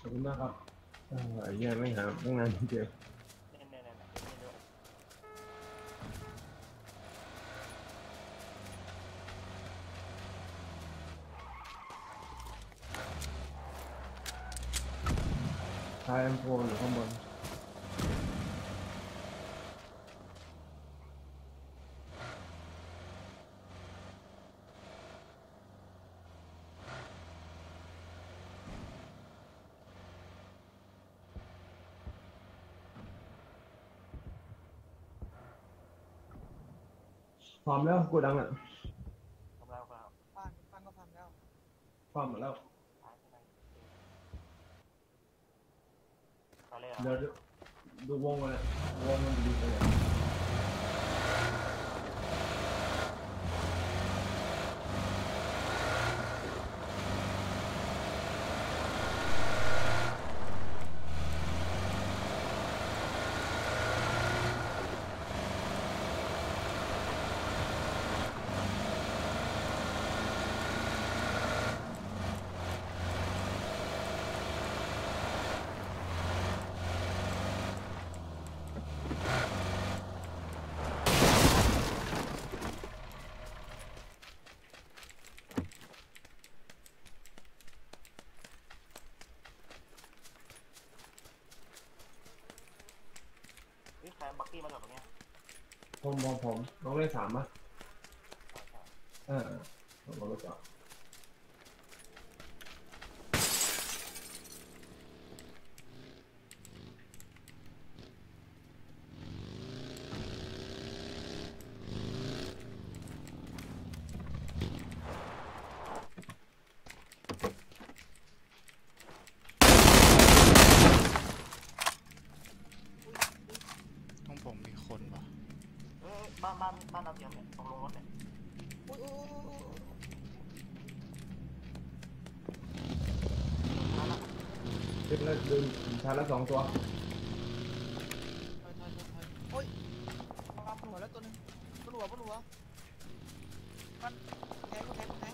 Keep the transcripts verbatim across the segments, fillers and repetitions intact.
อบคุณมากครับเออไอ้เหี้ยไม่หาตั้งนานเจอเนี่ยเนี่ยเนี่ยเนี่ยเนี่ยทายแอมโฟนอยู่ข้างบนพร้อมแล้วกูดังอ่ะกำลังเปล่าบ้านบ้านก็พังแล้วพร้อมหมดแล้วตายไปไปเลยเหรอเดี๋ยวดูวงกันนะวงมันดีไปเลยนี่ใครบักกี้มาจากตรงเนี้ยผมผมผมน้องเลขสามอ่ะเออผมก็รู้จักห้องผมมีคนปะเอ้ยบ้านบ้านบ้านเราเตรียมเนี่ยตรงลงรถเนี่ยอุ้ยอุ้ยอุ้ยอุ้ยนั่นแหละเล่นแล้วดึงชาร์จแล้วสองตัวถอยถอยถอยถอยโอ้ยมาบนหัวแล้วตัวนึงบนหัวบนหัวมันแทงแทงแทง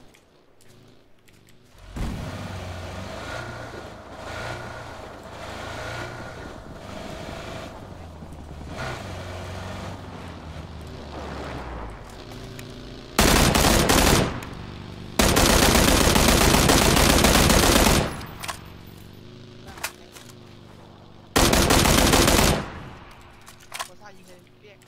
โคซ่ายิงเลยเรียก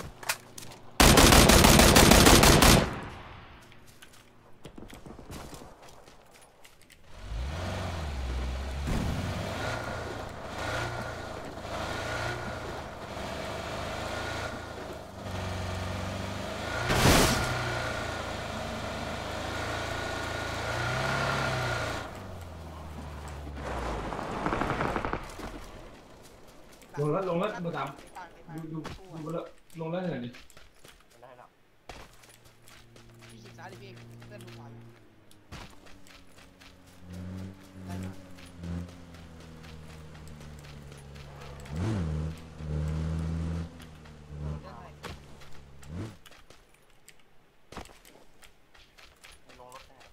ลงแล้วลงแล้วเบอร์สามต่างเลยดูมาดูดูแล้วลงแล้วเหนื่อยดิเป็นไรหรอกพี่ขีดซ้ายดิพี่เพื่อนดูขวาอยู่ได้มาได้ไหมในลงรถเนี่ย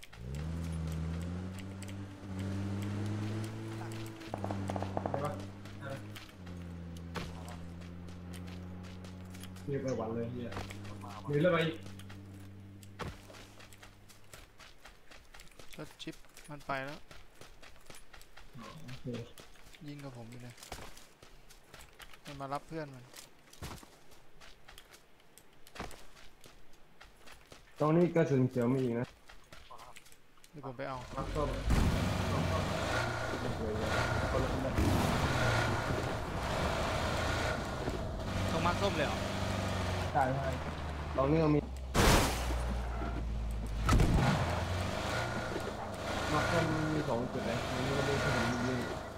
ใช่ปะเรียกไปหวันเลยเฮียรถมาหนีแล้วไปก็ชิปมันไปแล้วโอเคยิงกับผมอยู่เลยมันมารับเพื่อนมันตรงนี้กระสุนเขียวมีอีกนะเดี๋ยวผมไปเอามักส้มคนละคนละต้องมาร์คส้มเลยเหรอใช่ใช่ตรงนี้ก็มีมักส้มมีสองจุดเลยตรงนี้ก็มีขนมยิง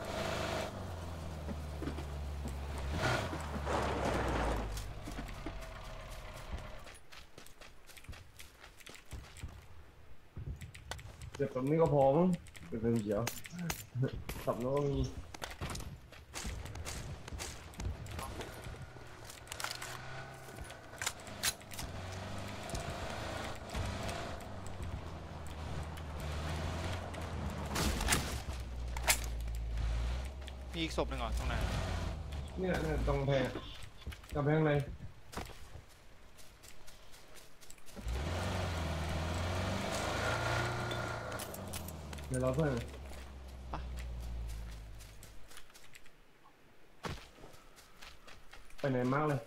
เดี๋ยวตรงนี้ก็พอมั้งกระสุนเขียวสับโน้ก็มีอีกศพหนึ่งเหรอตรงไหนเนี่ยเนี่ยตรงกำแพงกำแพงอะไรเดี๋ยวเราเพื่อนไปไหนมากเลย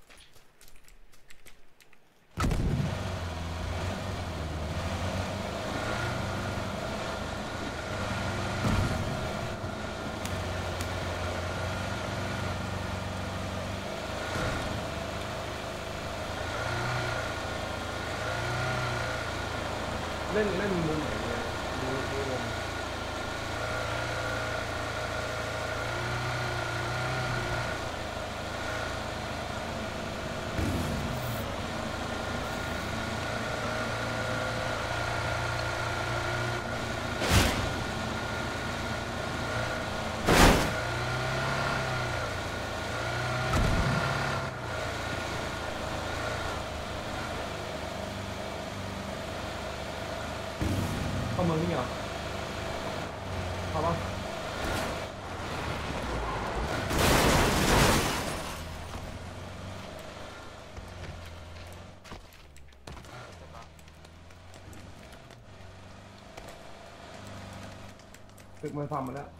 เล่นเล่นมุมไหนเนี่ยดูดูวงเข้าเมืองนี่เหรอเข้าปะตึกมันทำมาแล้ว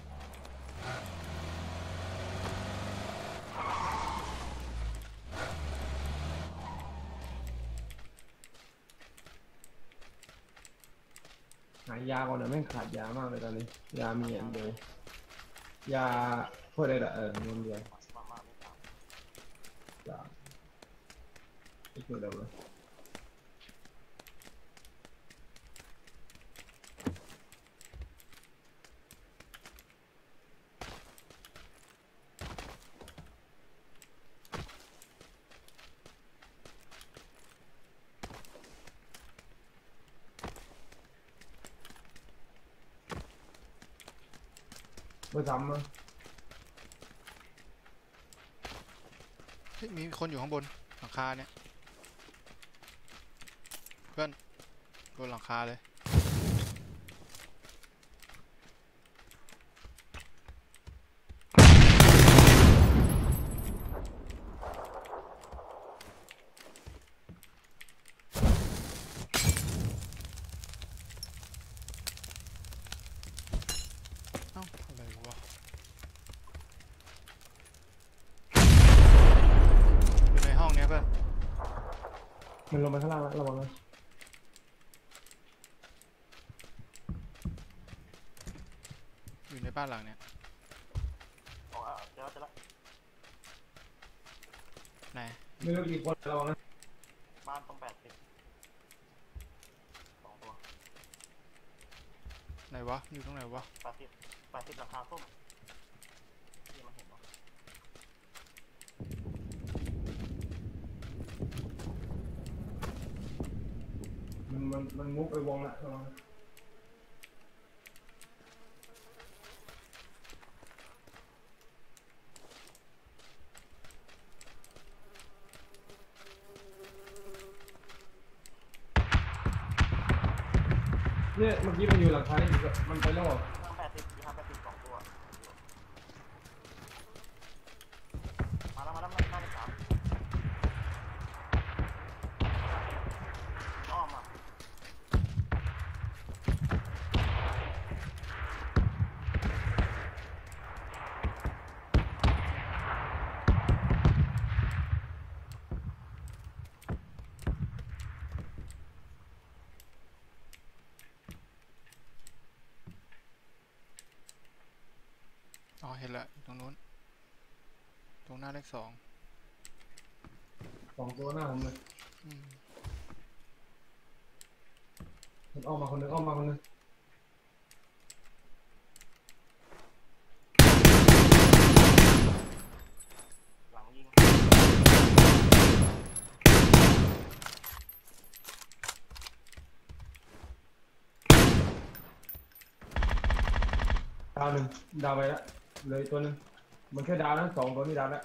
หายาก่อนนะแม่งขาดยามากเลยตอนนี้ยามีอันเดียวยาเพื่ออะไรล่ะเออเงินเดียวมามาไม่ตามยาไม่ช่วยเราเลยไม่ซ้ำมั้งเฮ้ยมีคนอยู่ข้างบนหลังคาเนี่ยเพื่อนบนหลังคาเลยเอ้าอะไรวะอยู่ในห้องเนี้ยเพื่อนมันลงมาข้างล่างแล้วระวังนะอยู่ในบ้านหลังเนี้ยบอกว่าเดี๋ยวจะละไหนไม่รู้กี่คนระวังนะบ้านต้องแปดสิบสองตัวไหนวะอยู่ตรงไหนวะแปดสิบแปดสิบหลังคาส้มที่มันเห็นเนาะมันมันมันมุกไปวงละระวังนะเนี่ยเมื่อกี้มันอยู่หลังคานี่มันไปแล้วเหรอทางแปดสิบมีทางแปดสิบสองตัวมาแล้วมาแล้วมาแล้วมาสามอ้อมอ่ะอ๋อเห็นละตรงนู้นตรงหน้าเลขสองสองตัวหน้าผมเลยอืมมันออกมาคนนึงออกมาคนนึงหลังยิงดาวหนึ่งดาวไปแล้วเลยตัวหนึ่งมันแค่ดาวนะสองตัวนี่ดาวแล้ว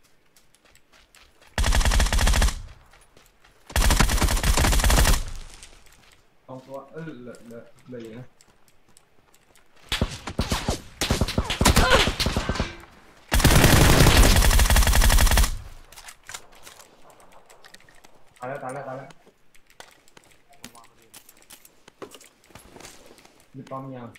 สองตัวเออเหลือเหลือเหลืออย่างนะายแล้วตายแล้วตายแล้วผมวางพอดีมีป้อมยาว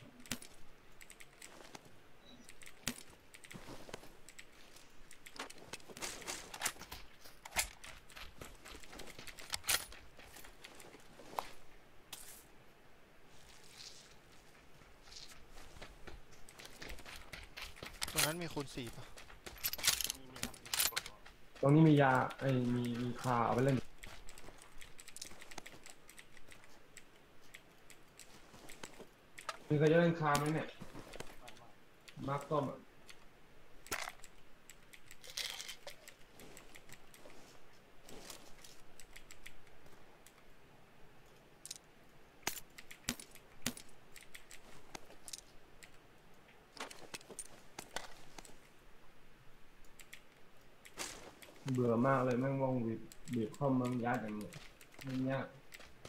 ตรงนั้นมีคูณสี่ป่ะมีมีครับมีกดตัวตรงนี้มียาไอ้มีมีคาเอาไปเล่นมีใครจะเล่นคาไหมเนี่ยไม่ไม่มาร์คส้มอะเบื่อมากเลยแม่งวงบีบบีบเข้าเมืองยัดอย่างเงี้ยมันยาก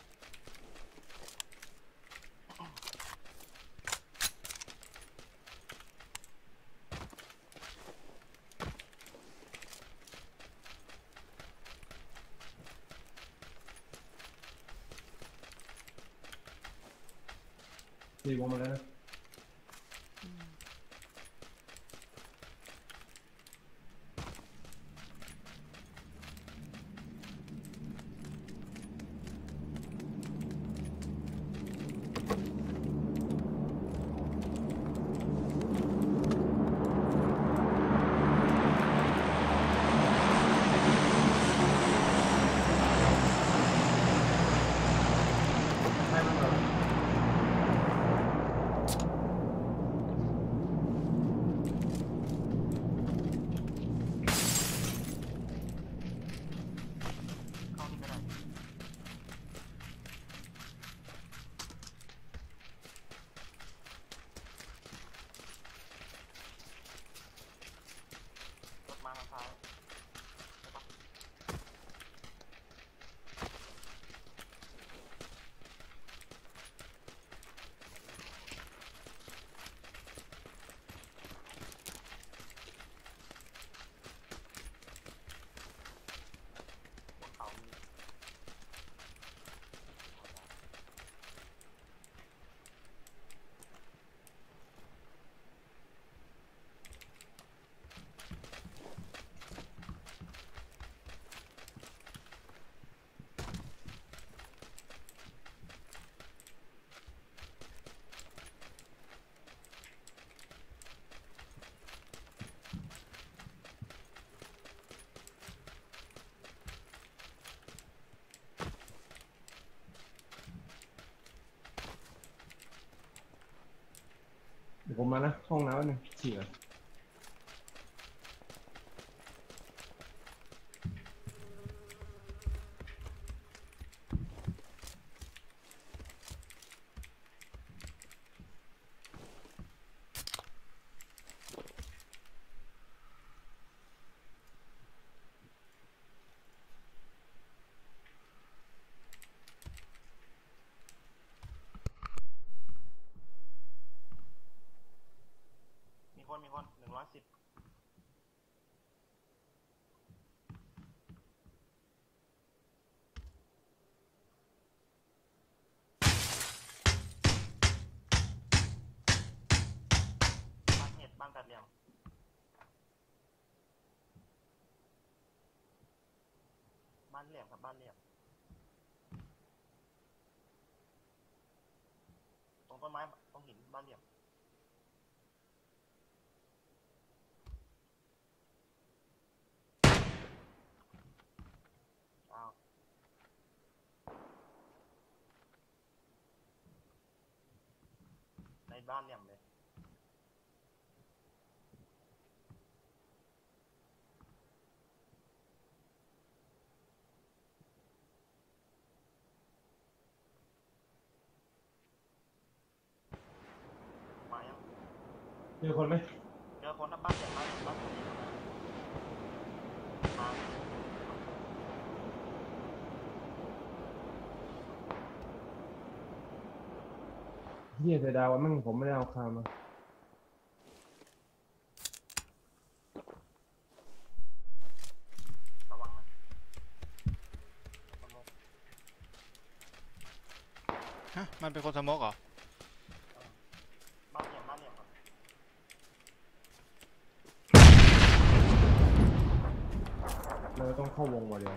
ตีวงมาแล้วนะให้มันแบบเข้านี่ก็ได้รถมาทางซ้ายใช่ปะบนเขามีเดี๋ยวผมมานะห้องน้ำหนึ่งฉี่ก่อนมีคนมีคนหนึ่งร้อยสิบบ้านเห็ดบ้านแปดเหลี่ยมบ้านเหลี่ยมครับบ้านเหลี่ยมตรงต้นไม้ตรงหินบ้านเหลี่ยมอ้าวในบ้านเหลี่ยมเลยมายังเจอคนไหมเจอคนนะบ้านเหลี่ยมบ้านเหลี่ยมบ้านเหลี่ยมมาเฮียเสียดายว่าแม่งผมไม่ได้เอาคามาระวังนะขโมฮะมันเป็นคนสโมกเหรอบ้านเหลี่ยมบ้านเหลี่ยมครับเราต้องเข้าวงมาเดียว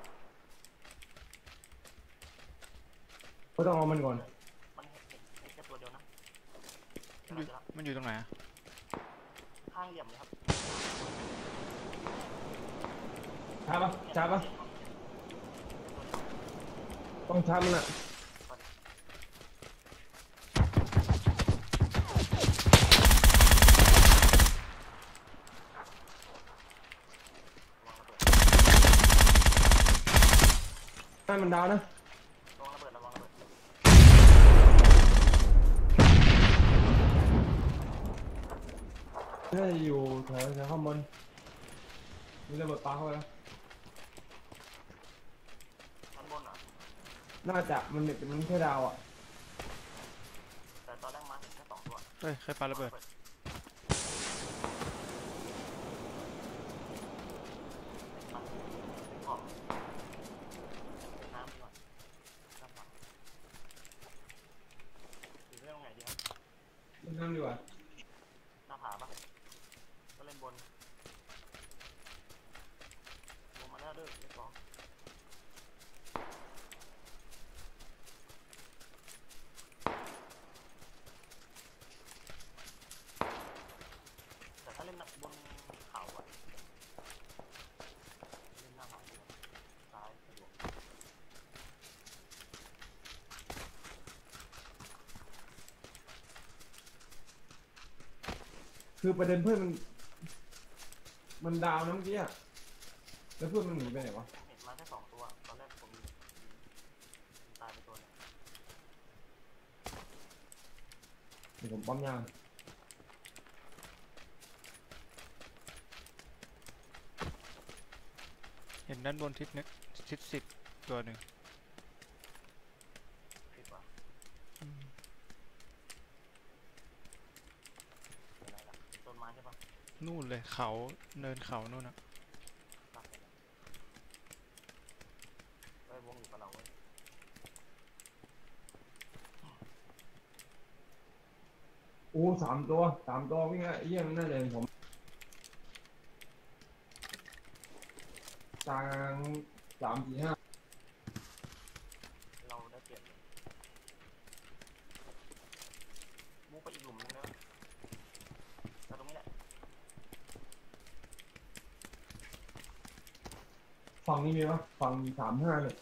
ก็ต้องเอามันก่อนมันเห็นเห็นเห็นแค่ตัวเดียวนะมันอยู่มันอยู่ตรงไหนอะข้างเหลี่ยมเลยครับช้าปะช้าปะต้องช้ามันอะให้มันดาวนะระวังระเบิดระวังระเบิดถ้าอยู่แถวแถวข้างบนมีระเบิดปาเข้าไปแล้วชั้นบนอ่ะน่าจะมันเด็กมันแค่ดาวอ่ะแต่ตอนแรกมาเห็นแค่สองตัวเฮ้ยใครปาระเบิดขอบน้ำดีกว่าน้ำเปล่าหรือเรื่องไหนดีครับมันนั่งดีกว่าหน้าผาปะก็เล่นบนลงมาแล้วเด้อเรียบร้อยแต่ถ้าเล่นบนเขาอะเล่นหน้าผาดีกว่าซ้ายสะดวกคือประเด็นเพื่อนมันมันดาวนะเมื่อกี้อะแล้วเพื่อนมันหนีไปไหนวะเห็นมาแค่สองตัวตอนแรกผมตายไปตัวนึงเดี๋ยวผมปั๊มยางเห็นด้านบนทิศนึกทิศสิบตัวหนึ่งคิดว่าอืมเป็นไรล่ะเป็นต้นไม้ใช่ปะนู่นเลยเขาเนินเขานู่นอะตัดไปแล้วเฮ้ยวงอยู่กับเราเว้ยโอ้สามตัวสามตัววิ่งไงเยี่ยมน่าจะเห็นผมกลางสามสี่ห้าเราได้เปรียบเลยมุกไปอีกหลุมนึงแล้วแต่ตรงนี้แหละฝั่งนี้มีปะฝั่งสามห้าเนี่ย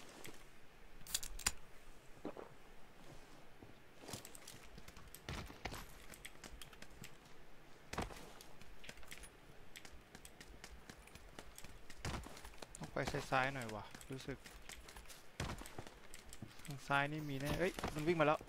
ต้องไปซ้ายๆหน่อยวะรู้สึกทางซ้ายนี่มีแน่เอ้ยมันวิ่งมาแล้ว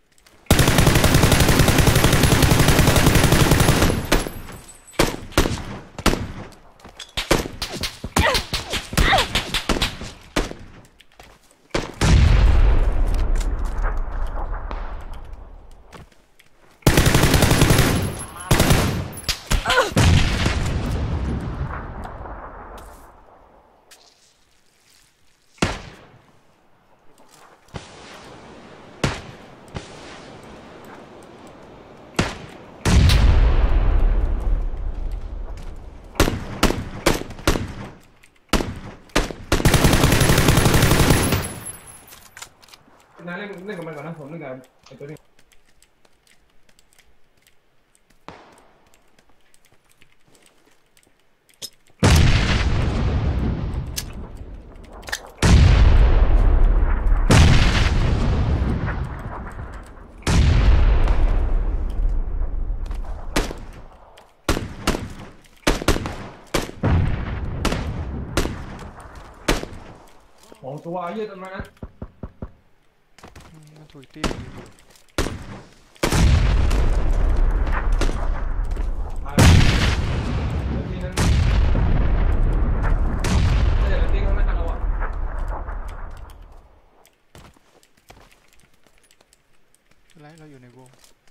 นายเล่นเล่นกับมันก่อนนะผมเล่นกับไอ้ตัวนี้ของตัวเยอะต้นไม้นะอืมมันถูกตีอยู่ตายแล้วทีนั้นน่าจะเป็นตีข้างหน้าเราอ่ะไรเราอยู่ในวง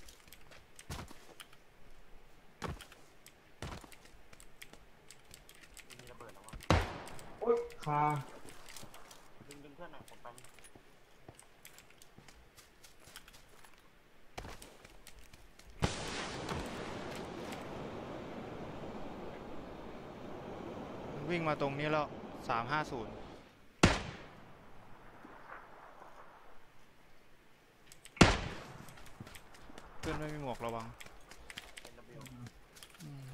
มีระเบิดแล้ววะโอ๊ยคาดึงดึงเพื่อนหน่อยผมไปวิ่งมาตรงนี้แล้วสามห้าศูนย์เพื่อนไม่มีหมวกระวังเอ็น ดับเบิลยูอืม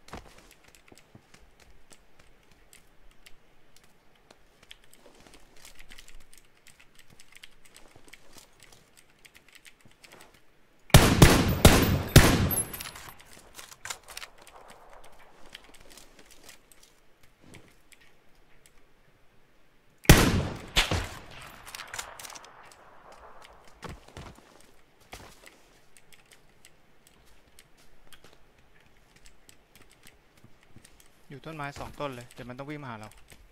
อยู่ต้นไม้สองต้นเลยเดี๋ยวมันต้องวิ่งมาหาเรา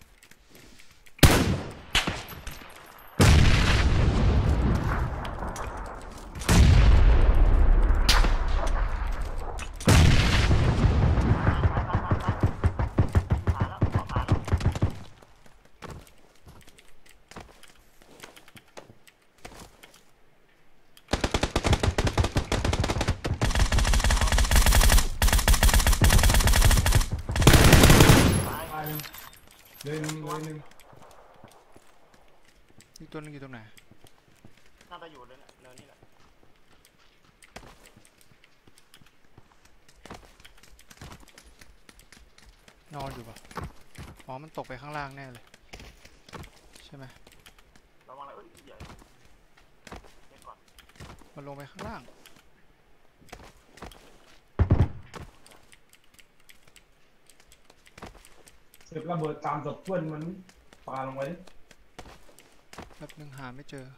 ขาแล้วขอขาแล้วตายตายเลยหนึ่งเลยหนึ่งอีกตัวนึงอยู่ตรงไหนน่าจะอยู่เลยเนี่ยเนินนี่แหละนอนอยู่ปะอ๋อมันตกไปข้างล่างแน่เลยใช่ไหมระวังอะไรเอ้ยใหญ่เล่นก่อนมันลงไปข้างล่างเก็บระเบิดตามศพเพื่อนมันปาลงไว้แบบนึงหาไม่เจอ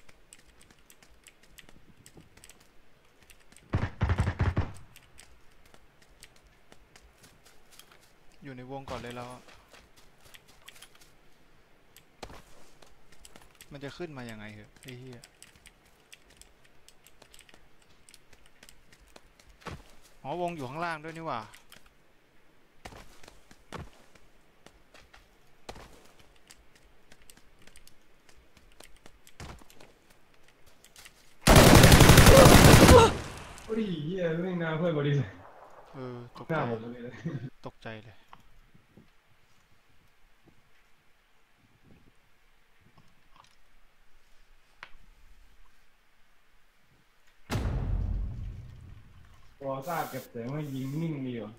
อยู่ในวงก่อนเลยแล้วอะมันจะขึ้นมายังไงเหรอไอ้เหี้ยอ๋อวงอยู่ข้างล่างด้วยนี่หว่าโอ้ยเหี้ยไม่งหน้าเพื่อนพอดีเลยเออตกหน้าใจผมพอดีเลยตกใจเลยพอทราบเก็บเสียงว่ายิงนิ่งดีว่ะ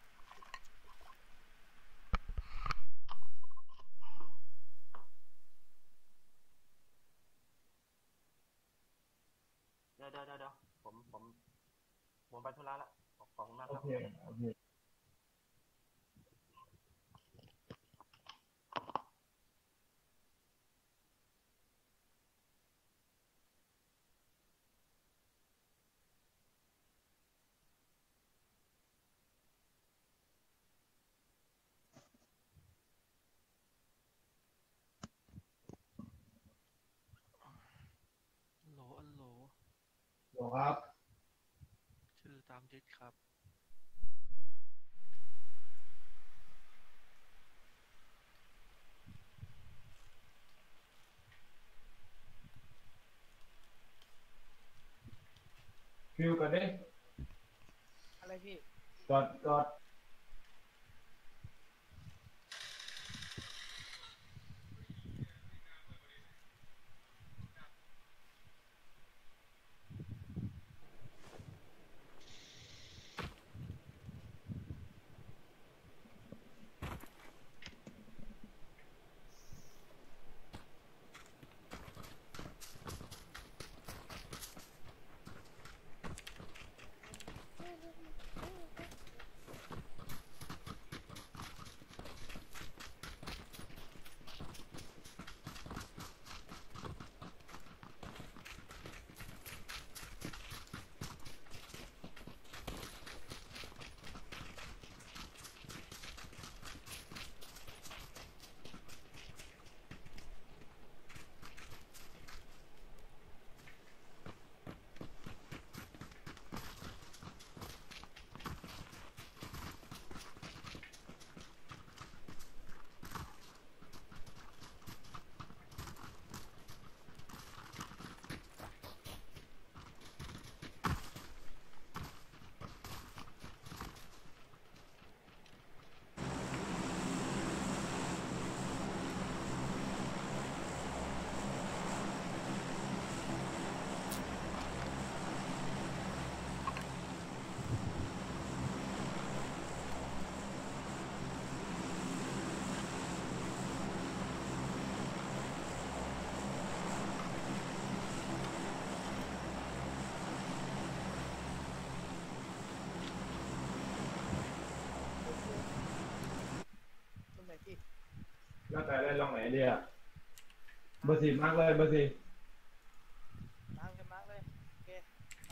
เดี๋ยวเดี๋ยวเดี๋ยวเดี๋ยวผมผมผมไปธุระละขอบขอบคุณมากโอครับเคโอเคอัลโหลอัลโหลบอกครับชื่อตามยึดครับฟิวกันดิอะไรพี่จอดจอดก็แต่ได้ลองไหนดีอ่ะเบอร์สี่มากเลยเบอร์สี่มาร์กเลยมาร์กเลยโอเคไป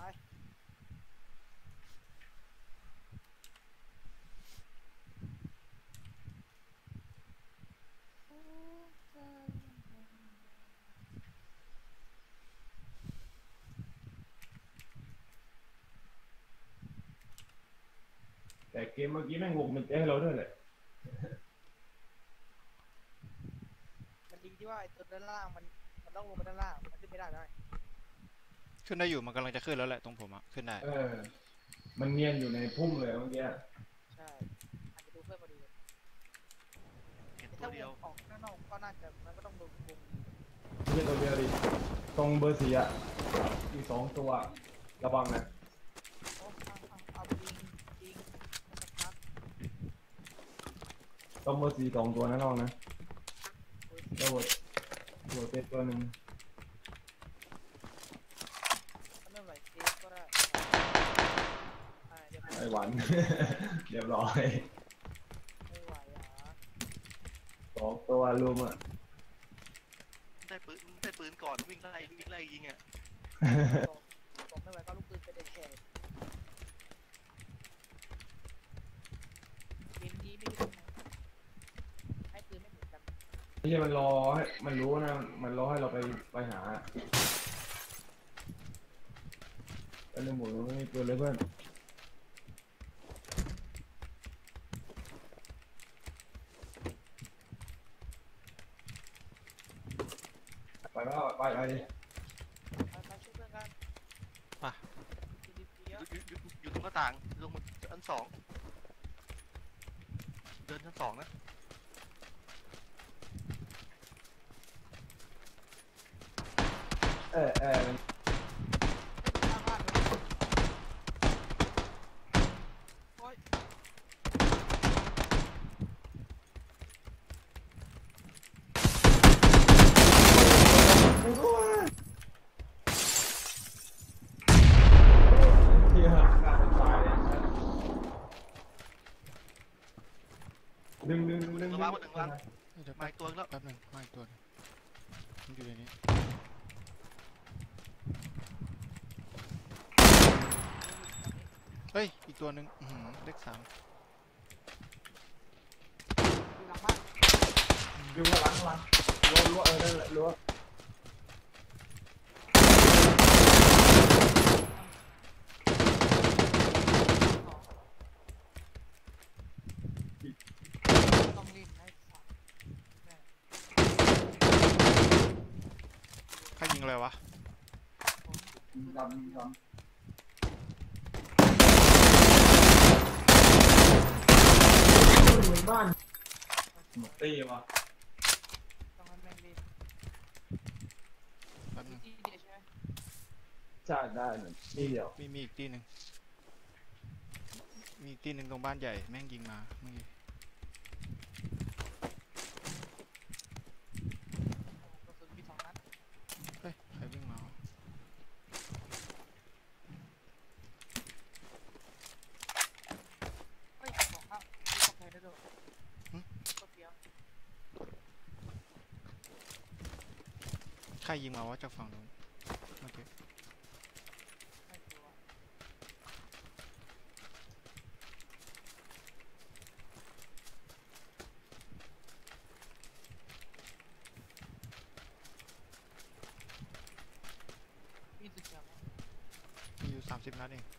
แต่เกมเมื่อกี้แม่งวงมันเจ๊ให้เราด้วยแหละมันดีที่ว่าไอ้ตัวด้านล่างมันมันต้องลงไปด้านล่างมันขึ้นไม่ได้ได้ขึ้นได้อยู่มันกำลังจะขึ้นแล้วแหละตรงผมอะขึ้นได้เออ มันเนียนอยู่ในพุ่มเลยเมื่อกี้ใช่อาจจะดูเพื่อนพอดีเลยเห็นตัถ้าว วเดียวงออกด้านนอกก็น่าจะมันก็ต้องโดนวงเนียนตัวเดียวดิตรงเบอร์สี่อ่ะอีกสองตัวระวังนะโอ้เอาเอาเอาจริงจริงสักพักตรงเบอร์สี่สองตัวนะน้องนะโอ้ยแล้วหัวหัวเต็มตัวหนึ่งถ้าไม่ไหวเซฟก็ได้อ่าเดี๋ยวไอ้หวัน เรียบร้อยไม่ไหวอ่ะสองตัวรวมอ่ะได้ปืนได้ปืนก่อนวิ่งไล่วิ่งไล่ยิงอ่ะบอกบอกไม่ไหวก็ลูกปืนไปเด็ดแขกเกมนี้ไม่มีตรงไหนให้ปืนไม่เหมือนกันไม่ใช่มันรอให้มันรู้นะมันรอให้เราไปไปหาแล้วในหมู่ไม่มีปืนเลยเพื่อนไปแล้วไปไปดิไปไปช่วยเพื่อนกันไปดีๆเยออะยู่อยู่อยู่อยู่ตรงหน้าต่างลงมาชั้นสองเดินชั้นสองนะเออเออข้างบ้านเลยโอ๊ยที่หักการตายดึงดึงดึงดึงเดี๋ยวมาแป๊บอีกตัวแล้วแป๊บหนึงมาอีกตัวหนึงมันอยู่ในนี้เฮ้ยอีกตัวหนึ่งอื้อหือเลขสามอยู่หลังบ้านดึงมาหลังหลังรั้วรั้วเออนั่นแหละรั้วต้องรีบให้สัตว์แม่ใครยิงอะไรวะดำดำเหมือนบ้านหมดตีวะต้องให้แม่งรีบแป๊บหนึงที่เดียวใช่ไหมใช่ได้หนึ่งนี่เดียวมีมีอีกที่หนึ่งมีอีกที่หนึ่งตรงบ้านใหญ่แม่งยิงมาเมื่อกี้กระสุนมีสองนัดเฮ้ยใครวิ่งมาวะเฮ้ยสองนัดมีสองแผลได้ด้วยก็เพียงใครยิงมาวะจากฝั่งนู้นเมื่อกี้ไม่ตัวมีสุดจังมีอยู่สามสิบนัดเอง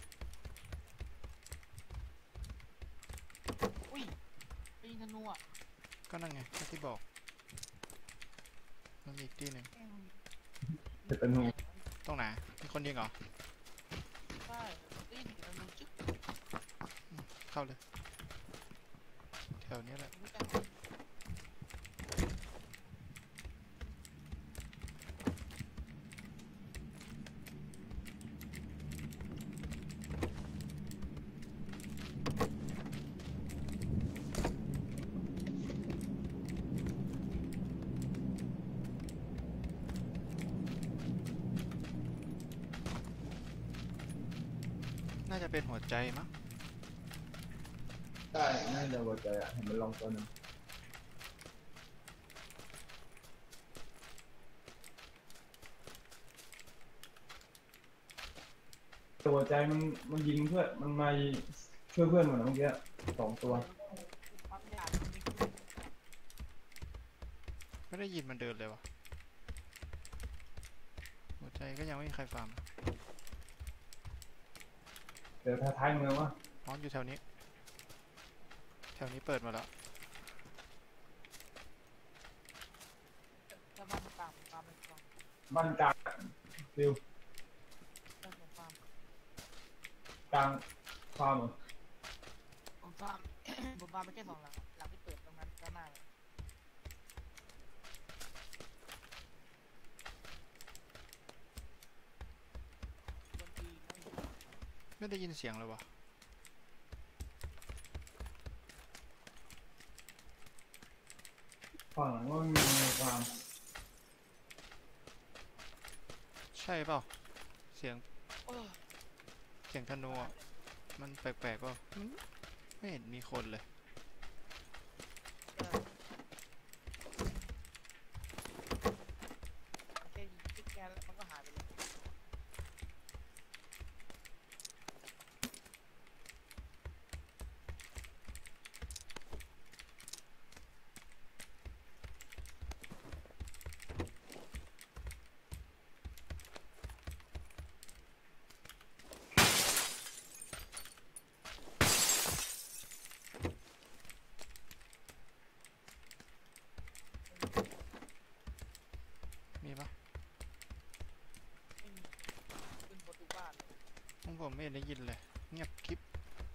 อุ้ยไปยิงธนูอ่ะก็นั่นไงที่บอกมันมีอีกที่หนึ่งแม่งจะเป็นหูตรงไหนมีคนยิงเหรอใช่ได้ยินธนูจึ๊กเข้าเลยแถวนี้แหละรู้จักน่าจะเป็นหัวใจมั้งได้น่าจะหัวใจอ่ะเห็นมันลองตัวหนึงตัวใจมันมันยิงเพื่อนมันมาช่วยเพื่อนหมดนะเมื่อกี้สองตัวปั๊มยามันมีขึ้นไม่ได้ยินมันเดินเลยวะหัวใจก็ยังไม่มีใครฟังเดี๋ยวท้ายๆเมืองวะอ๋ออยู่แถวนี้ แถวนี้เปิดมาแล้วถ้าบ้านกลางผมฟาร์มเป็นกลางบ้านกลางฟิวถ้าผมฟาร์มกลางฟาร์มเหรอผมฟาร์ม ผมฟาร์มไปแค่สองหลังหลังที่เปิดตรงนั้นก็น่าเลยบางทีไม่มีไม่ได้ยินเสียงเลยวะฝั่งหลังว่ามีฟาร์มใช่เปล่าเสียงโอ้ยเสียงธนูอะมันแปลกๆว่าไม่เห็นมีคนเลยเออแค่ยิงจิ๊กแกนแล้วมันก็หายไปเลยมีปะไม่มีขึ้นประตูบ้านเลยของผมไม่ได้ยินเลย เงียบคลิป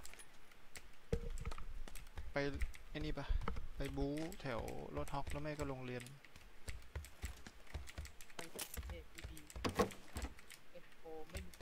ไปไอ้นี่ปะไปบู๊แถวรถฮอกแล้วแม่ก็โรงเรียนไปเอพีดีเอ็นโฟไม่มี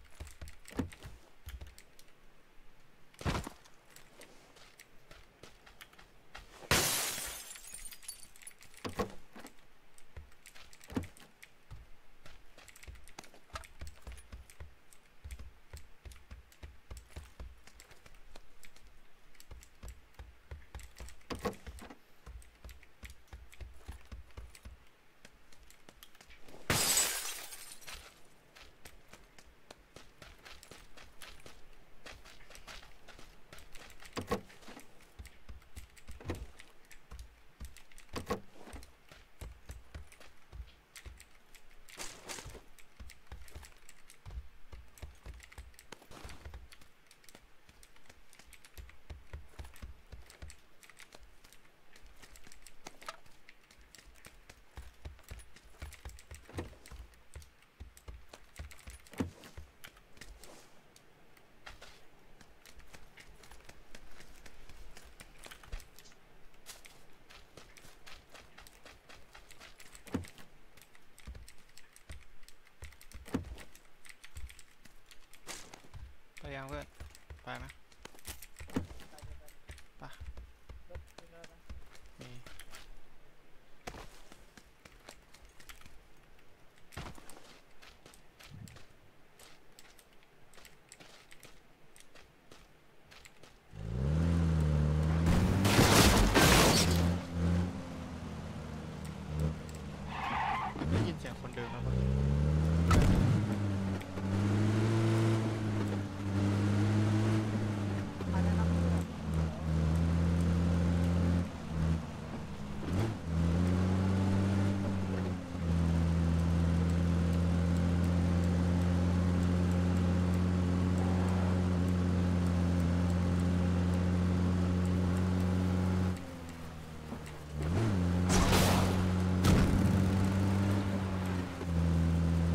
ไปยังเพื่อน ไปไหม ไปรถมีรถนะมี ได้ยินเสียงคนเดินแล้วปะมาแล้วครับเ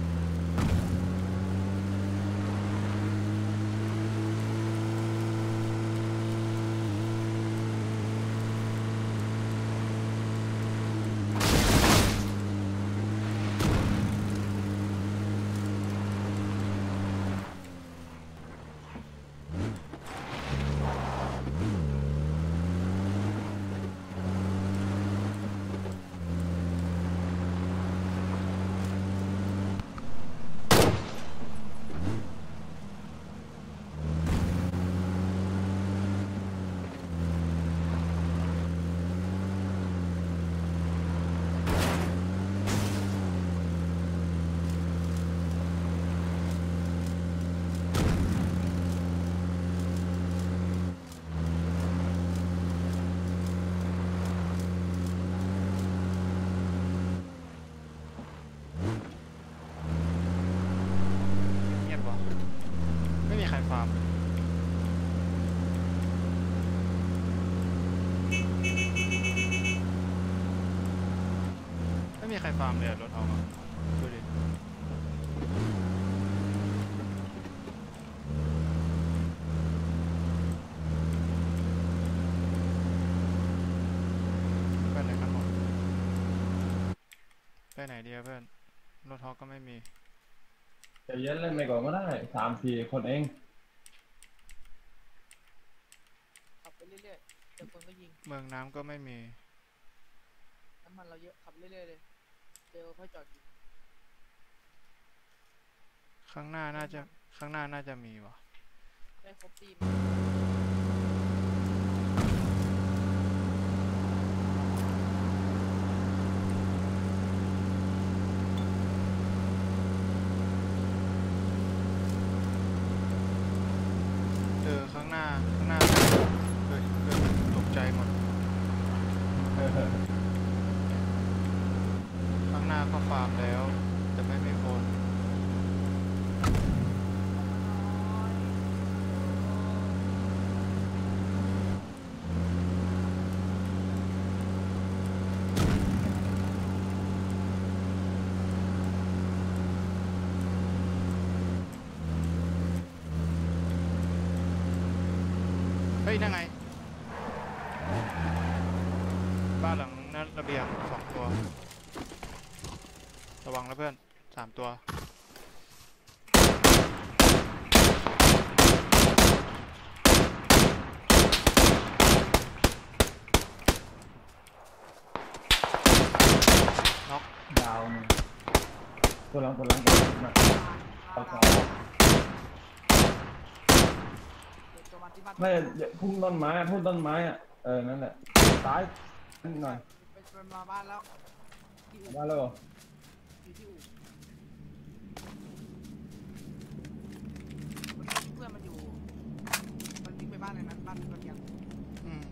มีใครฟาร์มเลยรถเอามาดูดิไปไหนกันหมดไปไหนดีเพื่อนรถฮอกก็ไม่มีใจเย็นเล่นไปก่อนก็ได้สามสี่คนเองขับไปเรื่อยๆเดี๋ยวคนก็ยิงเมืองน้ำก็ไม่มีน้ำมันเราเยอะขับเรื่อยๆเลยเจอค่อยจอดยิงข้างหน้าน่าจะข้างหน้าน่าจะมีวะได้ครบทีมเออข้างหน้าข้างหน้าเฮ้ยเฮ้ยตกใจหมดข้างหน้าก็ฟาร์มแล้วแต่ไม่มีคนเฮ้ยนั่นไงบ้านหลังนั้นระเบียงสองตัวระวังนะเพื่อนสามตัวน็อกดาวนึงตัวหลังตัวหลังตัวหลังมาเอาต่อไม่พุ่งต้นไม้พุ่งต้นไม้อ่ะเออนั่นแหละซ้ายนิดหน่อยไปมาบ้านแล้วมาแล้วอยู่ที่อู่เพื่อนมันอยู่มันวิ่งไปบ้านเลยนะบ้านมันยังอืม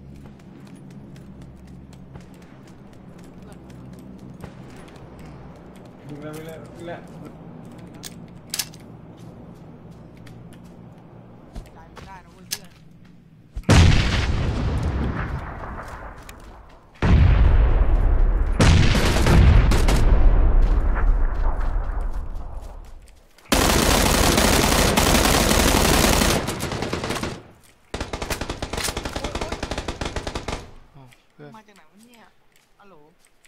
วิ่งแล้ววิ่งแล้ววิ่งแล้วใจไม่ได้นะเว้ยเพื่อนมาจากไหนวะเนี่ยฮัลโหล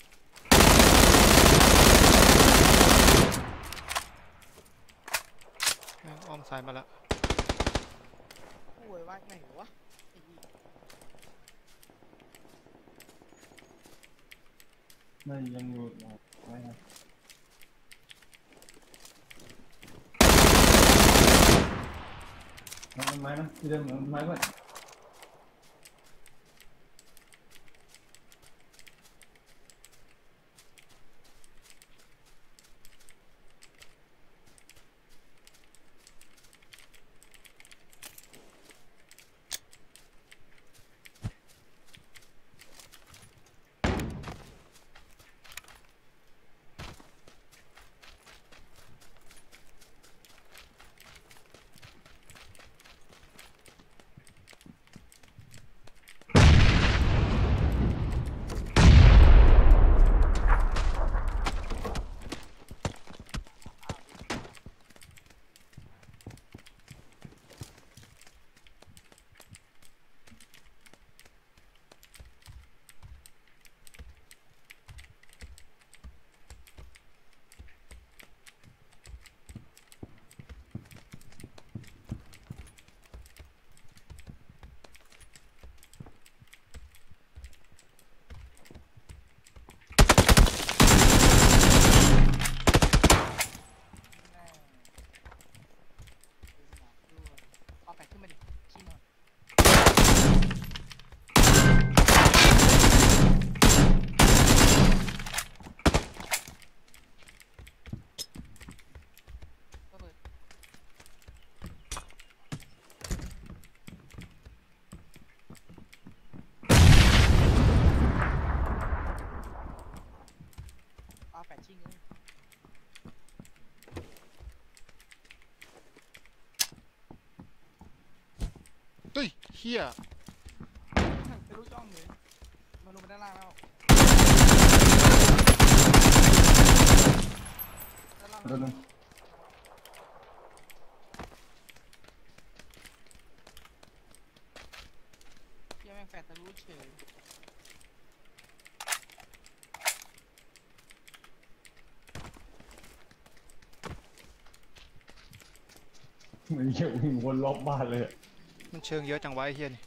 อ้อมซ้ายมาแล้วโวยว่าไหนวะไม่ยังอยู่ไม่ครับต้นไม้นะที่เดิมต้นไม้ก่อนแปดชิ่งเลยเฮ้ยเฮียเป็นลูกจ้องเลยมันลงไปด้านล่างแล้วตัวนึงเหี้ยังแม่งแฟดทะลุเฉยมันเยอะวิ่งวนรอบบ้านเลยมันเชิงเยอะจังวะไอ้เฮียนี่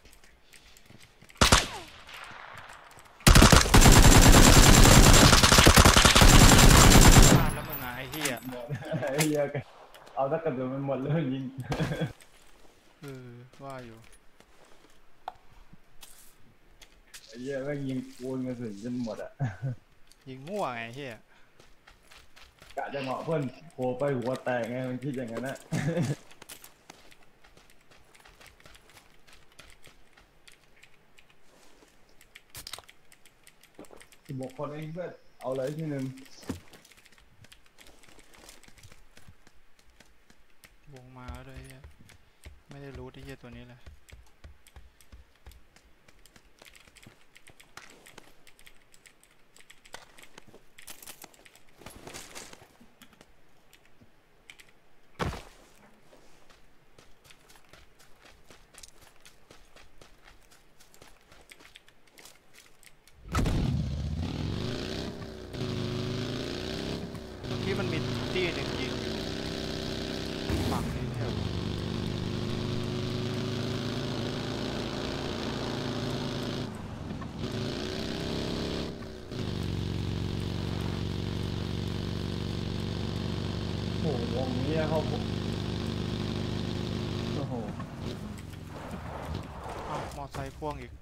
บ้านแล้วมึงไงไอ้เฮียหมดไอ้เหี้ยกันเอาถ้ากระโดดมันหมดเลยยิงเออว่าอยู่ไอ้เหี้ยแม่งยิงปูนกระสุนจนหมดอ่ะยิงมั่วไงไอ้เฮียกะจังหวะเพื่อนโผล่ไปหัวแตกไงมันคิดอย่างนั้นนะสิบหกคนเองเพื่อนเอาเลยที่หนึ่งวงมาแล้วด้วยไอ้เฮียไม่ได้รู้ไอ้เฮียตัวนี้เลยเมื่อกี้มันมีตี้หนึ่งยิงอยู่ฝั่งนี้ใช่ไหมโอ้โหวงนี้เขาโอ้โหอ้าวมอไซค์พ่วงอีก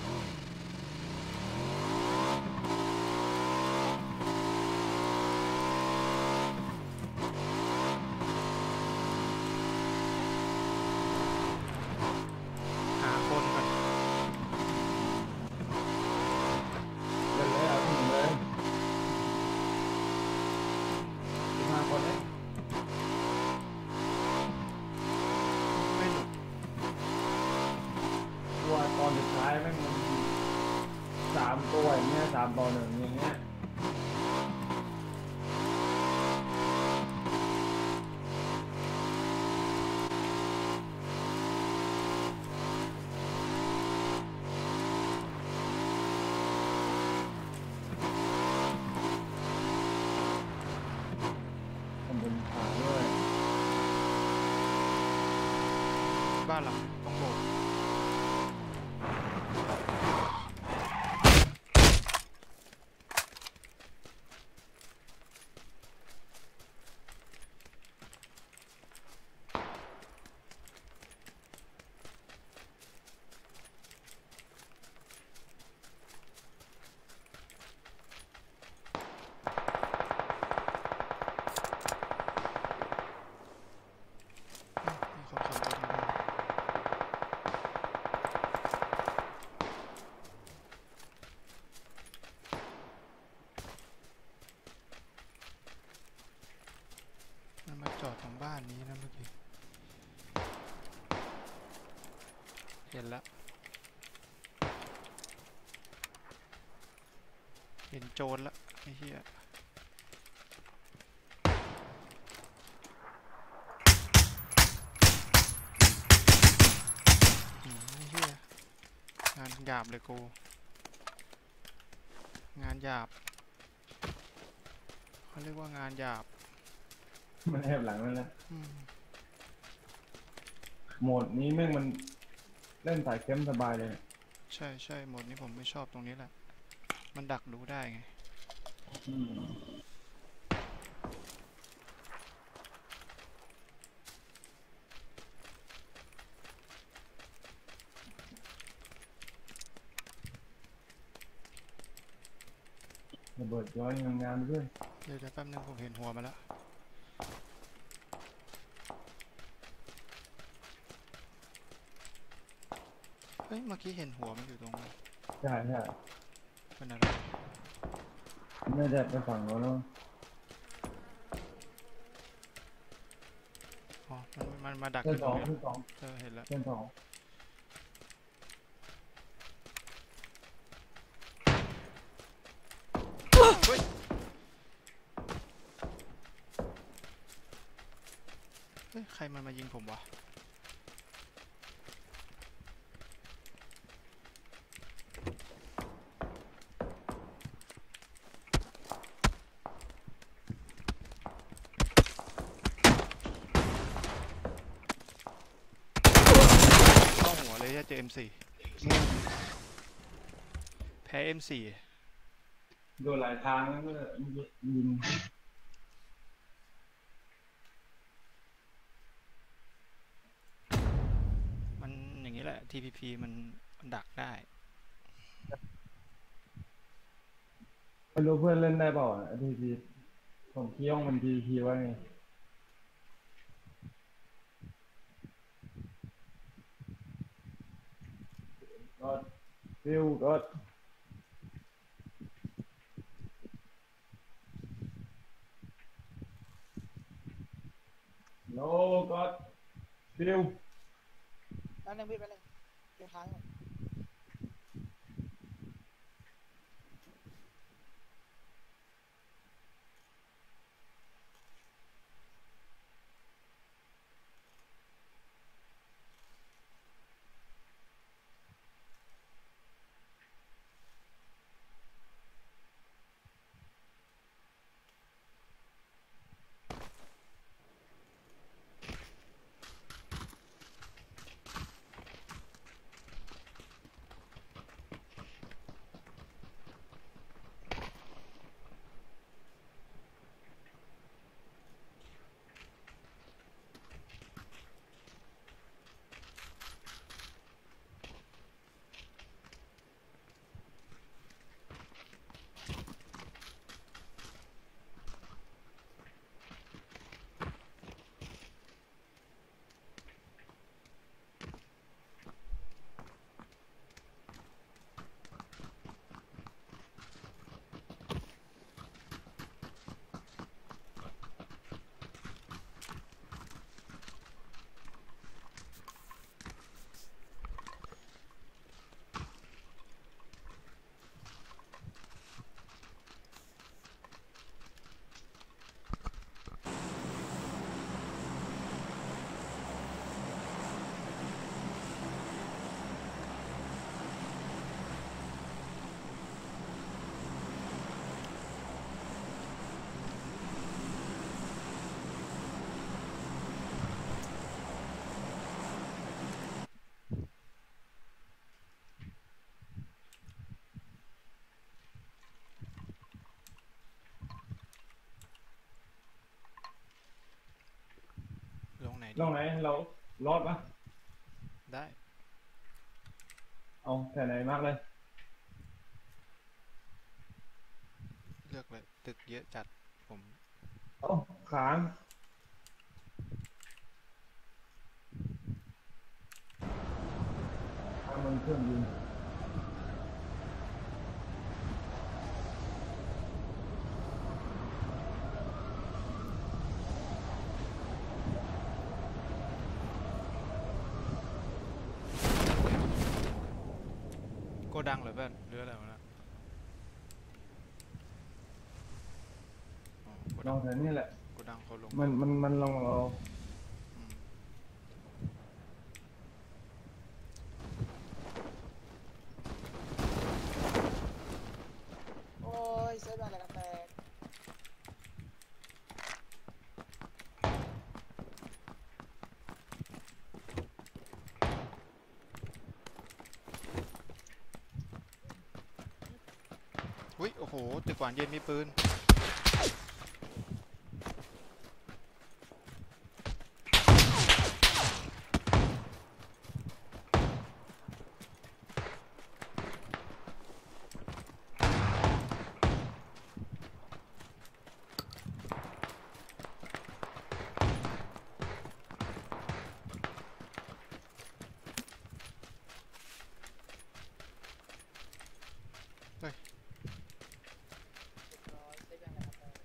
หาคนกันเล่นเลยเอาที่หนึ่งเลยสิบห้าคนเลยไม่หนุกตัวตอนสุดท้ายแม่งมันสามตัวอย่างเงี้ยสามต่อหนึ่งอย่างเงี้ยทำบนขาด้วยบ้านหลังต้องโบกมีคนขับรถมามันมาจอดตรงบ้านนี้นะเมื่อกี้ เห็นแล้วเห็นโจรละไอ้เหี้ยอืมไอ้เหี้ยงานหยาบเลยกูงานหยาบเขาเรียกว่างานหยาบมันแอบหลังนั่นแหละอืมโหมดนี้แม่งมันเล่นสายเข้มสบายเลยใช่ใช่โหมดนี้ผมไม่ชอบตรงนี้แหละมันดักดูได้ไงอืมระเบิดย้อยงามๆด้วยเดี๋ยวเดี๋ยวแป๊บนึงผมเห็นหัวมาแล้วเฮ้ยเมื่อกี้เห็นหัวมันอยู่ตรงใช่ใช่เป็นอะไรน่าจะไปฝั่งโน้นแล้วอ๋อมันมันมาดักอเส้นยู่สตรองงนี้เส้นสองเออเห็นแล้วเส้นสองเฮ้ยเฮ้ยใครมันมายิงผมวะเข้าหัวเลยจะเจอ เอ็ม โฟร์ แพ้ เอ็ม โฟร์โดนหลายทางแล้วก็ยิงมันอย่างนี้แหละ ที พี พี มันมันดักได้ไม่รู้เพื่อนเล่นได้เปล่าทีพีผมเคี่ยงมันทีพีไว้ไงก็ฟิวก็โลก็ฟิวแป๊บนึงพี่แป๊บนึงเดี๋ยวค้างก่อนลงไหนลดีงไหนเรารอดปะได้เอาแค่ไหนมากเลยเลือกเลยตึกเยอะจัดผมเอาค้างค้างมันเครื่องยิงโกดังเหรอเพื่อนหรืออะไรวะนะอ๋อโกลดัอง งแถวนี้แหละโกดังเขาลงมันมันมันลองเราอืมโอ้ยเซฟอะไรกันแตกอุ้ยโอ้โหตึกหวานเย็นมีปืนเฮ้ยร้อยเซฟอะไรกันแตก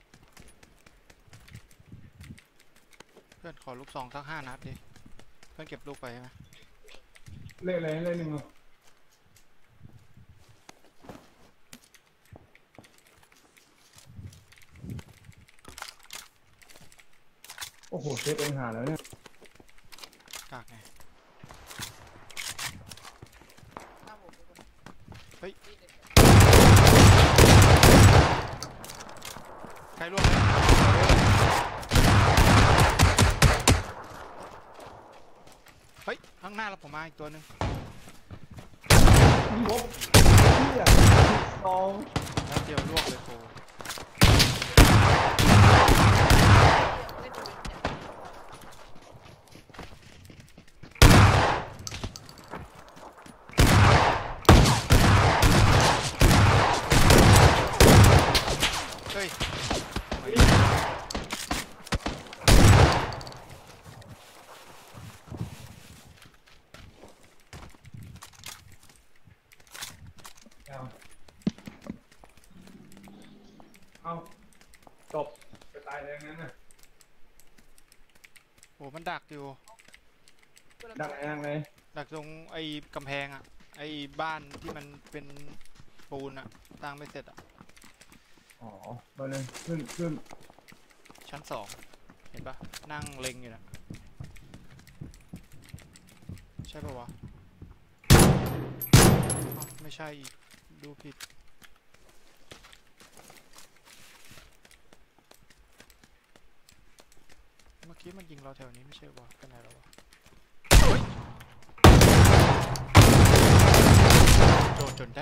เพื่อนขอลูกซองสักห้านัดดิเพื่อนเก็บลูกไปใช่ไหมเลขอะไรเลขหนึ่งอ่ะโอ้โหเซฟเองหาแล้วเนี่ยกากไงหน้าผมมีคนเฮ้ยตีเด็ดใครร่วงไหมเฮ้ย ข้างหน้าเราผมมาอีกตัวหนึ่งลบเฮียสองแล้วเดียวร่วงเลยโคเล่นอยู่เนี่ยเฮ้ยเอาเอาจบไปตายเลยงั้นน่ะโอ้มันดักอยู่ดังไงดังไงดักตรงไอ้กำแพงอ่ะ ไอ้บ้านที่มันเป็นปูนอ่ะสร้างไม่เสร็จอ่ะอ๋อไปเลยขึ้นขึ้นชั้นสอง เห็นปะนั่งเล็งอยู่นะใช่ปะวะอ้าวไม่ใช่อีก ดูผิด เมื่อกี้มันยิงเราแถวนี้ไม่ใช่วะไปไหนแล้ววะเฮ้ยโดนจนได้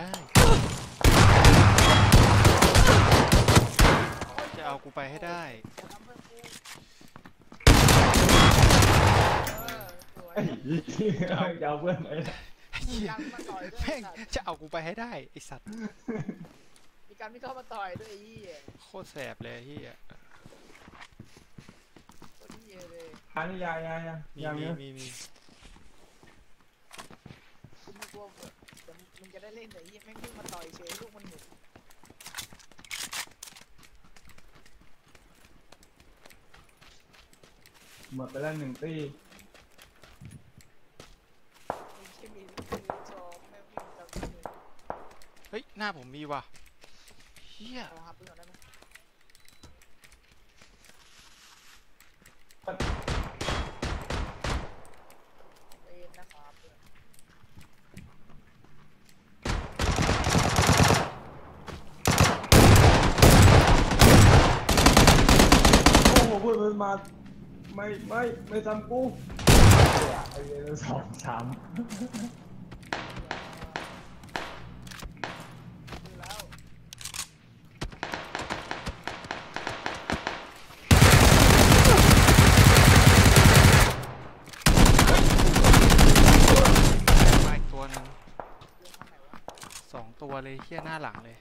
จะเอากูไปให้ได้อย่าทำเพื่อนกูเออสวยไอ้เหี้ยจะเอาเพื่อนไหมมีการมาต่อยด้วยแม่งไอ้สัตว์จะเอากูไปให้ได้ไอสัตว์มีการไม่เข้ามาต่อยด้วยไอ้เหี้ยโคตรแสบเลยที่ตัวเหี้ยเลยอันนี้ยายายามียามีเนี้ยมีมีกูไม่กลัวเดี๋ยวมึงจะได้เล่นไอ้เหี้ยแม่งวิ่งมาต่อยเฉยลูกมันหมุนหมดไปแล้วหนึ่งตีมีเคมีมีจอแม่งวิ่งตามเลยเฮ้ย หน้าผมมีว่ะเฮียลองหาปืนก่อนได้ไหมเอ็นนะครับเพื่อนโอ้โหเพื่อนมันมาไม่ไม่ไม่ทำกูไอ้เหี้ยสองสามปืนแล้วมาอีกตัวหนึงเรื่องข้างไหนวะสองตัวเลยเฮียหน้าหลังเลย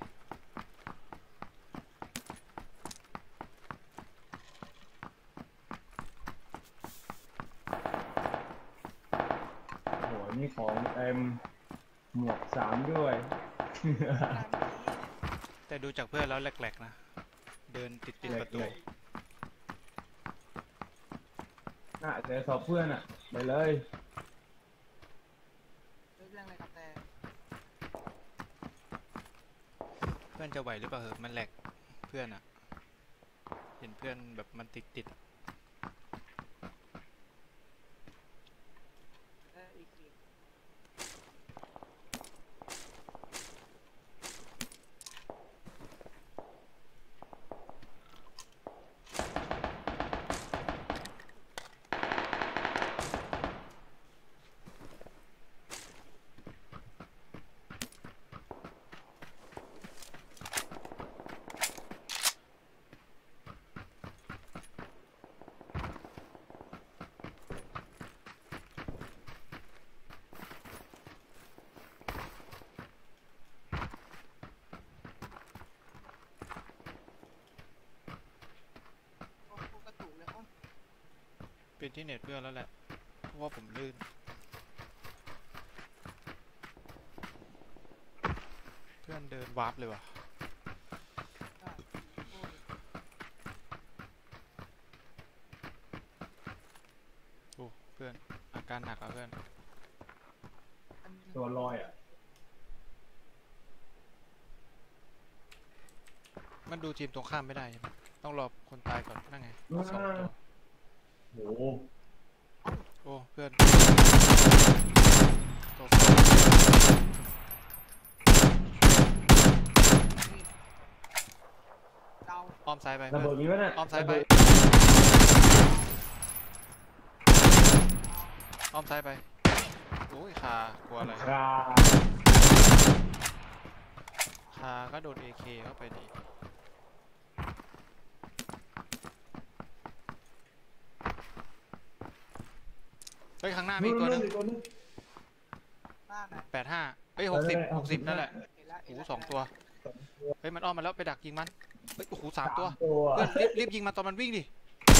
โอ้โหนี่ของเต็มหมวกสามด้วยข้างหน้าเมื่อกี้เนี่ยแต่ดูจากเพื่อนแล้วแหลกๆนะ เดินติดติดประตูแหลก น่าจะสอบเพื่อนอ่ะไปเลยเรื่องอะไรกับแต่เพื่อนจะไหวหรือเปล่าเหอะมันแหลกเพื่อนอะเห็นเพื่อนแบบมันติดติดอะเอออีกที โอ้โหกระตุกเลยโอ้เป็นที่เน็ตเพื่อนแล้วแหละเพราะว่าผมลื่น เพื่อนเดินวาร์ปเลยว่ะได้โอ้ยโอ้เพื่อนอาการหนักอ่ะเพื่อนอันตัวลอยอ่ะมันดูทีมตรงข้ามไม่ได้ใช่ไหมต้องรอคนตายก่อนนั่นไงสองตัวโอ้โหโอ้เพื่อนตกดาวอ้อมซ้ายไประเพื่เบิอดนมีไหมน่ะอ้อมซ้ายไปอ้อมซ้ายไปโอ้ยคากลัวอะไรคาคาก็โดน เอ เค เข้าไปดิเฮ้ยข้างหน้ามีอีกตัวหนึงอีกตัวนึงหน้าไหนแปดห้าเฮ้ยหกสิบเออหกสิบนั่นแหละเห็นแล้วโอ้เห็นโหแล้วสองตัวเฮ้ยมันอ้อมมาแล้วไปดักยิงมันเฮ้ยโอ้โหสามตัวตัวเพื่อนรีบรีบยิงมันตอนมันวิ่งดิ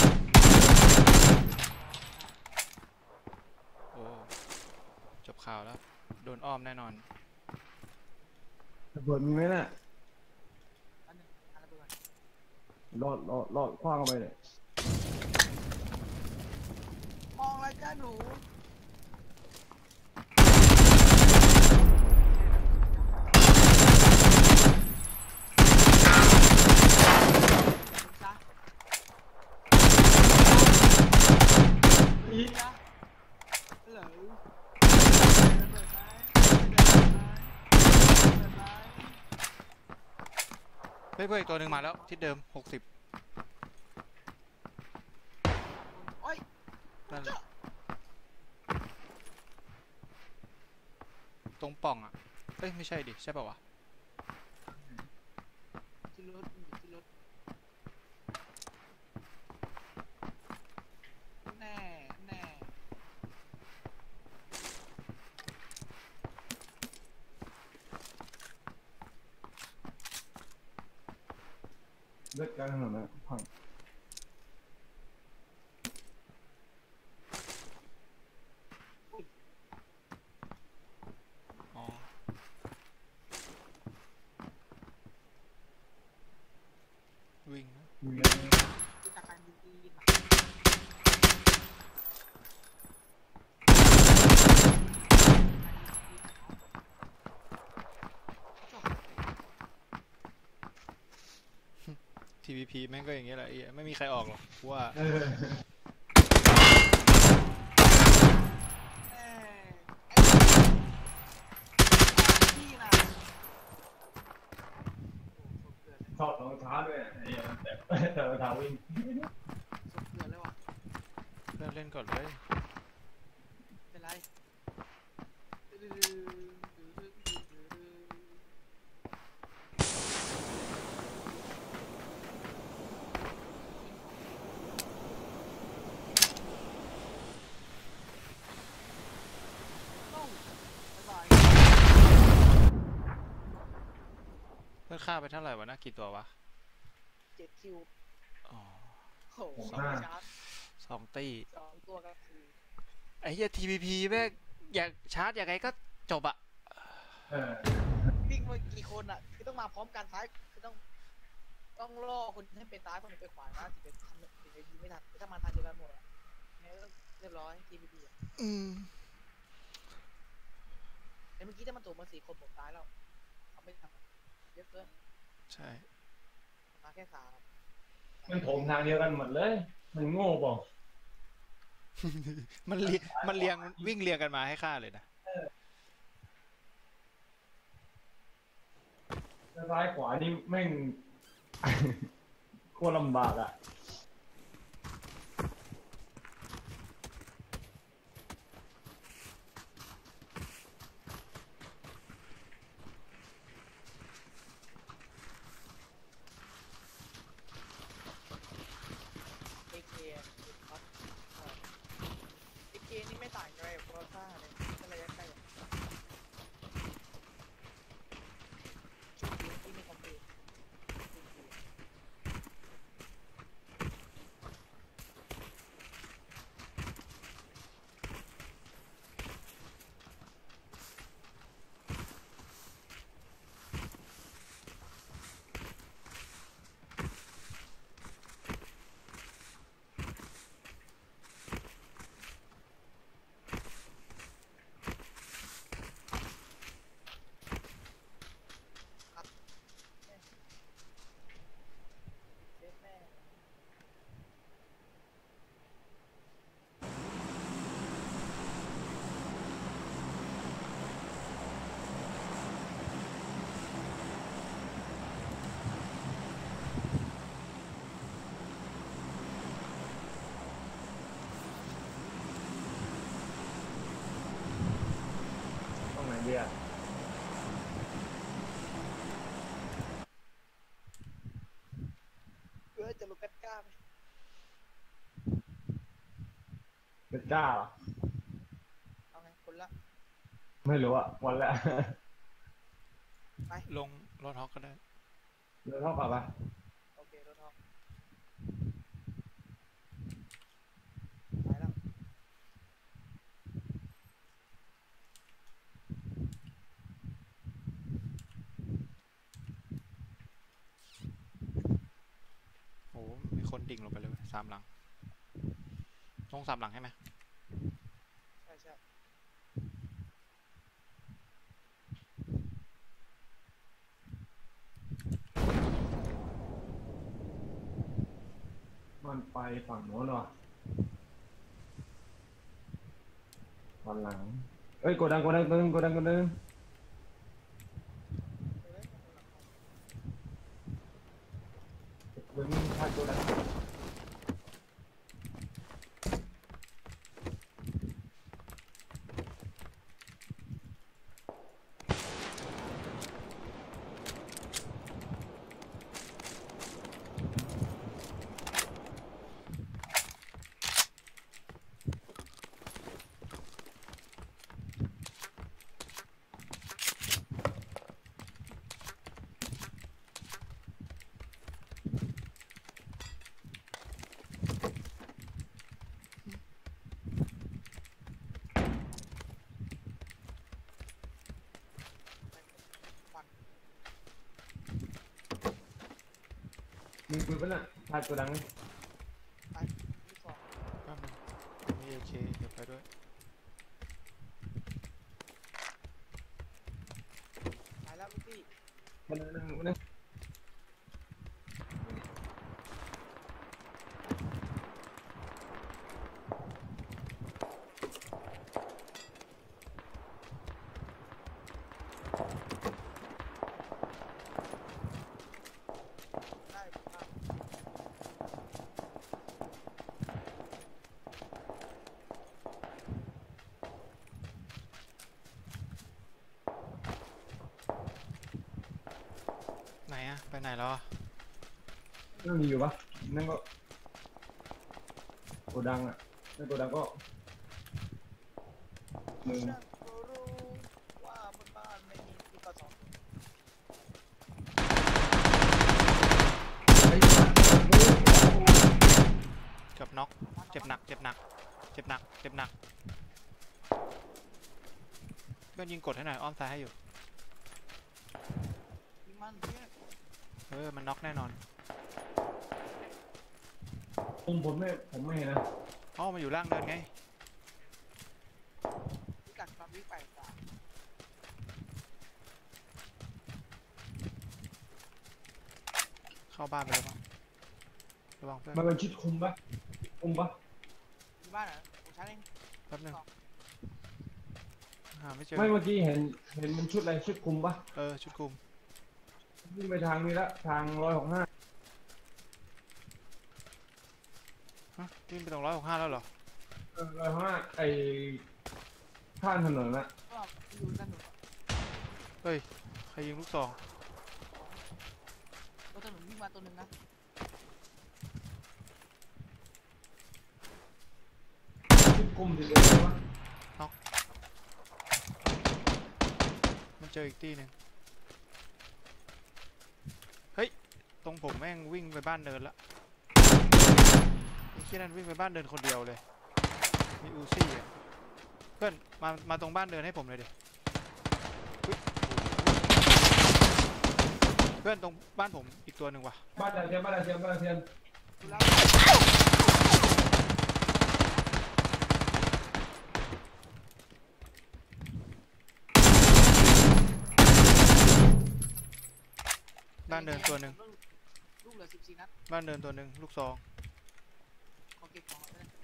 โอ้จบข่าวแล้วโดนอ้อมแน่นอนระเบิดมีไหมน่ะอันหนึงอันละเบิดรอดรอดรอดคว้างเข้าไปเลยมองอะไรจ้าหนูจ้าอีกจ้าเหลอระเบิดไหมระเบิดไหมเฮ้ยเพื่อนอีกตัวหนึ่งมาแล้วทิศเดิมหกสิบโอ้ยนั่นแหละตรงป่องอ่ะเอ้ยไม่ใช่ดิใช่ป่าววะที่รถอยู่ที่รถแน่แน่เลือดกลางถนนนะพังอ๋อวิ่งนะมีที่ตะการดีดีมาที วี พี แม่งก็อย่างเงี้ยแหละไอ้เหี้ยไม่มีใครออกหรอกกูว่าเออเอ้ยไอ้พี่น่ะโอ้โหเกิดชอบรองเท้าด้วยไอ้เหี้ยแต่แต่รองเท้าวิ่งสมเกิดเลยว่ะเพื่อนเล่นก่อนเลยเป็นไรบ๊ายบายเพื่อนฆ่าไปเท่าไหร่วะนะกี่ตัววะเจ็ดคิวอ๋อโอ้โหสองชาร์จสองตีสองตัวก็คือไอ้เหี้ย ที วี พี แม่งอยากชาร์จยังไงก็จบอะเออวิ่งมากี่คนอ่ะ คือต้องมาพร้อมกันซ้ายคือต้อง ต้องล่อคนให้เป็นซ้ายคนหนึ่งไปขวานะถึงจะทำถึงจะยิงไม่ทันถ้ามาทันเดียวกันหมดอ่ะงั้นก็เรียบร้อยทีพีพีอ่ะอืมแต่เมื่อกี้ถ้ามันถูกมาสี่คนผมตายแล้วเขาไม่ทำเยอะเกินใช่มาแค่สามมันโถมทางเดียวกันหมดเลย มันโง่เปล่ามันเรียงมันเรียงวิ่งเรียงกันมาให้ฆ่าเลยนะซ้ายขวานี่แม่ง โคตรลำบากอ่ะเอเคครับเอเคนี่ไม่ต่างกันเลยกับโคราซ่าเลยเป็นระยะไกลอะช่วงนี้ที่ไม่คอมพิวเบียร์เออจะลงกันกล้าไหมเป็นจ้าเหรอเอาไงคนละไม่รู้อะวันละลงรถฮอกก็ได้เดี๋ยวเท่ากับปะโอเครถทองไปแล้วโอ้มีคนดิ่งลงไปเลยเว้ยสามหลังลงสามหลังใช่ไหมใช่ใช่มันไปฝั่งโน้นเหรอวันหลังเอ้ยโกดังโกดังโกดังโกดังโกดังเออเดี๋ยวมึงพาโกดังฟันมีปืนปะน่ะพาโกดังไหมไปที่สองแป๊บนึงมีเอเคเดี๋ยวไปด้วยไปแล้วลูกพี่มันนึงมันนึงได้ผมว่าไหนอะไปไหนแล้วอะนั่งมีอยู่ปะนั่นก็โกดังอ่ะนั่นโกดังก็มึงฉันก็รู้ว่าบนบ้านไม่มีลูกกระสอบไอ้สัตว์เกือบน็อกเจ็บหนักเจ็บหนักเจ็บหนักเจ็บหนักเพื่อนยิงกดให้หน่อยอ้อมซ้ายให้อยู่ยิงมันเพื่อนเออมันน็อกแน่นอนผมผมไม่ผมไม่เห็นนะอ๋อมาอยู่ล่างเดินไงพิกัดความวิ่งไปสามเข้าบ้านไปแล้วมั้งระวังเพื่อนมันเป็นชุดคุมปะคุมปะที่บ้านเหรอผมชั้นเองแป๊บนึงหาไม่เจอไม่เมื่อกี้เห็นเห็นมันชุดอะไรชุดคุมปะเออชุดกลุ่มวิ่งไปทางนี้ละทางร้อยหกห้าฮะวิ่งไปตรงร้อยหกห้าแล้วเหรอร้อยหกห้าไอ้ข้างถนนละก็อยู่ด้านหนูเฮ้ยใครยิงลูกซองรถถนนวิ่งมาตัวหนึ่งนะชุดคุมสีเหลืองใช่ปะมันเจออีกตีหนึ่งเฮ้ยตรงผมแม่งวิ่งไปบ้านเดินละไอ้ขี้ยนั่นวิ่งไปบ้านเดินคนเดียวเลยมีอูซี่อะเพื่อนมามาตรงบ้านเดินให้ผมเลยดิอุ๊ยเพื่อนตรงบ้านผมอีกตัวหนึ่งว่ะบ้านดาวเทียมบ้านดาวเทียมบ้านดาวเทียมดูแล้วบ้านเดินตัวหนึ่งลูกเหลือสิบสี่นัดบ้านเดินตัวหนึ่งลูกซองขอเก็บของก่อนนะ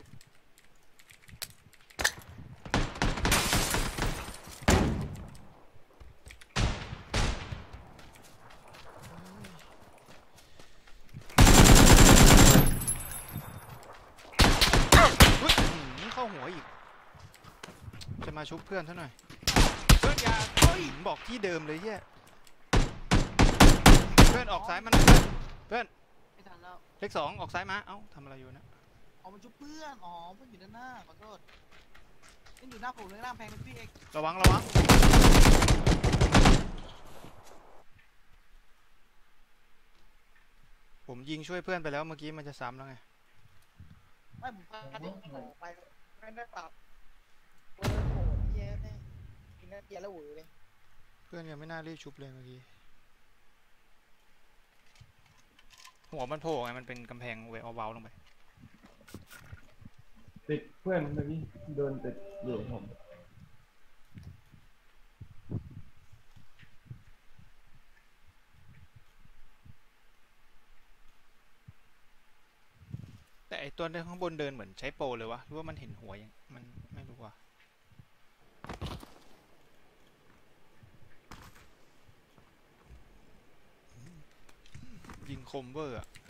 อุ๊ยอื้อหือเข้าหัวอีกจะมาชุบเพื่อนซะหน่อยเฮ้เพื่อนอย่าเฮ้ยบอกที่เดิมเลยเฮียเพื่อนออกซ้ายมาหน่อยเพื่อนไม่ทันแล้วเลขสองออกซ้ายมาเอ้าทำอะไรอยู่นะอ๋อมันชุบเพื่อนอ๋อเพื่อนอยู่ด้านหน้าขอโทษนี่อยู่หน้าผมเลยหน้าแพงเป็นพี่เอกระวังระวังผมยิงช่วยเพื่อนไปแล้วเมื่อกี้มันจะซ้ำแล้วไงไม่ผมพลาดดิโอ้ไปไม่ได้ปรับเบอร์โหดเยอะแน่กินนาเกียร์แล้วหวือเลยเพื่อนยังไม่น่ารีบชุบเลยเมื่อกี้หัวมันโผล่ไงมันเป็นกำแพงเวเอาเว้าลงไปติดเพื่อนเมื่อกี้โดนติดอยู่ผมแต่ไอตัวข้างบนเดินเหมือนใช้โปรเลยวะหรือว่ามันเห็นหัวยังมันไม่รู้ว่ะยิงคมเวอร์อะ